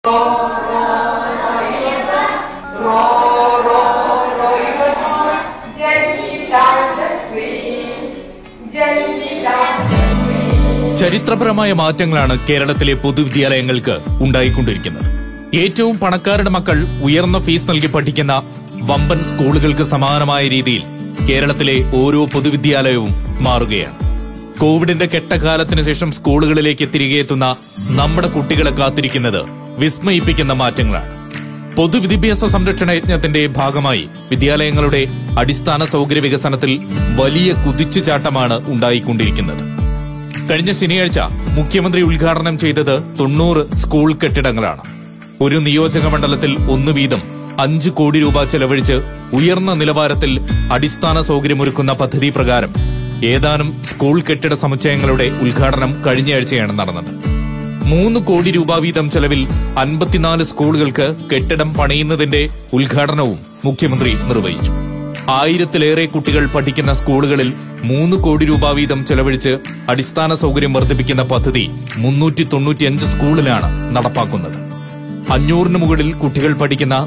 ചരിത്രപരമായ മാറ്റങ്ങളാണ് കേരളത്തിലെ പൊതുവിദ്യാലയങ്ങൾക്ക് ഉണ്ടായിക്കൊണ്ടിരിക്കുന്നത്. ഏറ്റവും പണക്കാരുടെ മക്കൾ ഉയർന്ന ഫീസ് നൽകി പഠിക്കുന്ന വമ്പൻ സ്കൂളുകൾക്ക് സമാനമായ രീതിയിൽ കേരളത്തിലെ ഓരോ പൊതുവിദ്യാലയവും മാറുകയാണ്. കോവിഡിന്റെ കെട്ടകാലത്തിന് ശേഷം സ്കൂളുകളിലേക്ക് തിരികെ എത്തുന്ന നമ്മുടെ കുട്ടികളെ കാത്തിരിക്കുന്നത് വിസ്മയിപ്പിക്കുന്ന മാറ്റങ്ങളാണ്. പൊതുവിദ്യാഭ്യാസ സംരക്ഷണ യജ്ഞത്തിന്റെ ഭാഗമായി വിദ്യാലയങ്ങളുടെ അടിസ്ഥാന സൗകര്യ വികസനത്തിൽ വലിയ കുതിച്ചുചാട്ടമാണ് ഉണ്ടായിക്കൊണ്ടിരിക്കുന്നത്. കഴിഞ്ഞ ശനിയാഴ്ച മുഖ്യമന്ത്രി ഉദ്ഘാടനം ചെയ്തത് 90 സ്കൂൾ കെട്ടിടങ്ങളാണ്. ഒരു നിയോജക മണ്ഡലത്തിൽ 1 വീതം 5 കോടി രൂപ ചെലവഴിച്ച് ഉയർന്ന നിലവാരത്തിൽ അടിസ്ഥാന സൗകര്യമൊരുക്കുന്ന പദ്ധതി പ്രകാരം ഏതാനും സ്കൂൾ കെട്ടിട സമുച്ചയങ്ങളുടെ ഉദ്ഘാടനം കഴിഞ്ഞയാഴ്ചയാണ് നടന്നത്. 3 കോടി രൂപ വീതം ചെലവിൽ 54 സ്കൂളുകൾക്ക് കെട്ടിടം പണിയുന്നതിന്റെ ഉദ്ഘാടനവും മുഖ്യമന്ത്രി നിർവഹിച്ചു. 1000-ലേറെ കുട്ടികൾ പഠിക്കുന്ന സ്കൂളുകളിൽ 3 കോടി രൂപ വീതം ചെലവഴിച്ച് അടിസ്ഥാന സൗകര്യം വർദ്ധിപ്പിക്കുന്ന പദ്ധതി 395 സ്കൂളിലാണ് നടപ്പാക്കുന്നത്. 500-ന് മുകളിൽ കുട്ടികൾ പഠിക്കുന്ന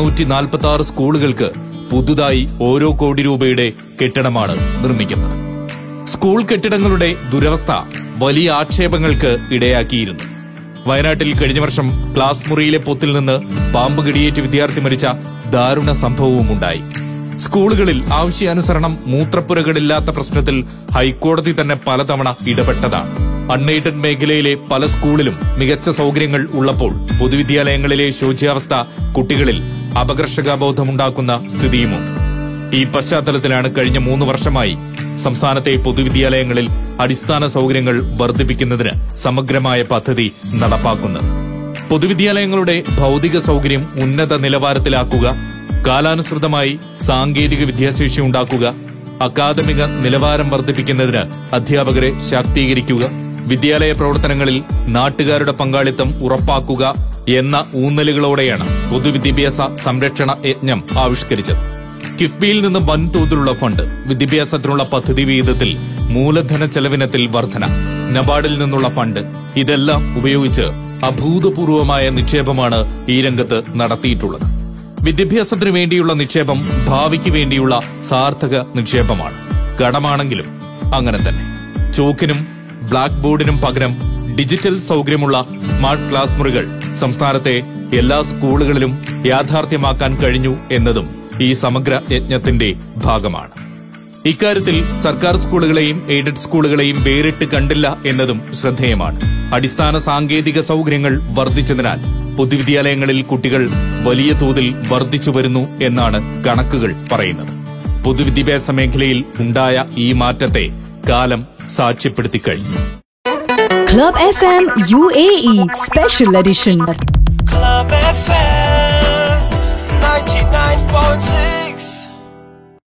446 സ്കൂളുകൾക്ക് പുതുതായി ഓരോ കോടി രൂപയുടെ കെട്ടിടമാണ് നിർമ്മിക്കുന്നത്. സ്കൂൾ കെട്ടിടങ്ങളുടെ ദുരവസ്ഥ വലിയ ആക്ഷേപങ്ങൾക്ക് ഇടയാക്കിയിരുന്നു. വയനാട്ടിൽ കഴിഞ്ഞ വർഷം ക്ലാസ് മുറിയിലെ പൊത്തിൽ നിന്ന് പാമ്പ് കടിയേറ്റ് വിദ്യാർത്ഥി മരിച്ച ദാരുണ സംഭവവുമുണ്ടായി. സ്കൂളുകളിൽ ആവശ്യാനുസരണം മൂത്രപ്പുരകളില്ലാത്ത പ്രശ്നത്തിൽ ഹൈക്കോടതി തന്നെ പലതവണ ഇടപെട്ടതാണ്. അൺഎയ്ഡഡ് മേഖലയിലെ പല സ്കൂളിലും മികച്ച സൗകര്യങ്ങൾ ഉള്ളപ്പോൾ പൊതുവിദ്യാലയങ്ങളിലെ ശോച്യാവസ്ഥ കുട്ടികളിൽ അപകർഷതാബോധമുണ്ടാക്കുന്ന സ്ഥിതിയുമുണ്ട്. ഈ പശ്ചാത്തലത്തിലാണ് കഴിഞ്ഞ 3 വർഷമായി സംസ്ഥാനത്തെ പൊതുവിദ്യാലയങ്ങളിൽ അടിസ്ഥാന സൗകര്യങ്ങൾ വർദ്ധിപ്പിക്കുന്നതിന് സമഗ്രമായ പദ്ധതി നടപ്പാക്കുന്നത്. പൊതുവിദ്യാലയങ്ങളുടെ ഭൗതിക സൗകര്യം ഉന്നത നിലവാരത്തിലാക്കുക, കാലാനുസൃതമായി സാങ്കേതിക വിദ്യാശേഷി ഉണ്ടാക്കുക, അക്കാദമിക നിലവാരം വർദ്ധിപ്പിക്കുന്നതിന് അധ്യാപകരെ ശാക്തീകരിക്കുക, വിദ്യാലയ പ്രവർത്തനങ്ങളിൽ നാട്ടുകാരുടെ പങ്കാളിത്തം ഉറപ്പാക്കുക എന്ന ഊന്നലുകളോടെയാണ് പൊതുവിദ്യാഭ്യാസ സംരക്ഷണ യജ്ഞം ആവിഷ്കരിച്ചത്. കിഫ്ബിയിൽ നിന്ന് വൻതോതിലുള്ള ഫണ്ട്, വിദ്യാഭ്യാസത്തിനുള്ള പദ്ധതി വിഹിതത്തിൽ മൂലധന ചെലവിനത്തിൽ വർധന, നബാർഡിൽ നിന്നുള്ള ഫണ്ട്, ഇതെല്ലാം ഉപയോഗിച്ച് അഭൂതപൂർവമായ നിക്ഷേപമാണ് ഈ രംഗത്ത് നടത്തിയിട്ടുള്ളത്. വിദ്യാഭ്യാസത്തിനു വേണ്ടിയുള്ള നിക്ഷേപം ഭാവിക്ക് വേണ്ടിയുള്ള സാർത്ഥക നിക്ഷേപമാണ്. കടമാണെങ്കിലും അങ്ങനെ തന്നെ. ചോക്കിനും ബ്ലാക്ക് ബോർഡിനും പകരം ഡിജിറ്റൽ സൗകര്യമുള്ള സ്മാർട്ട് ക്ലാസ് മുറികൾ സംസ്ഥാനത്തെ എല്ലാ സ്കൂളുകളിലും യാഥാർത്ഥ്യമാക്കാൻ കഴിഞ്ഞു എന്നതും ഈ സമഗ്ര യജ്ഞത്തിന്റെ ഭാഗമാണ്. ഇക്കാര്യത്തിൽ സർക്കാർ സ്കൂളുകളെയും എയ്ഡഡ് സ്കൂളുകളെയും വേറിട്ട് കണ്ടില്ല എന്നതും ശ്രദ്ധേയമാണ്. അടിസ്ഥാന സാങ്കേതിക സൗകര്യങ്ങൾ വർദ്ധിച്ചതിനാൽ പൊതുവിദ്യാലയങ്ങളിൽ കുട്ടികൾ വലിയ തോതിൽ വർദ്ധിച്ചു വരുന്നു എന്നാണ് കണക്കുകൾ പറയുന്നത്. പൊതുവിദ്യാഭ്യാസ മേഖലയിൽ ഉണ്ടായ ഈ മാറ്റത്തെ കാലം സാക്ഷ്യപ്പെടുത്തി കഴിഞ്ഞു. Club FM UAE Special Edition.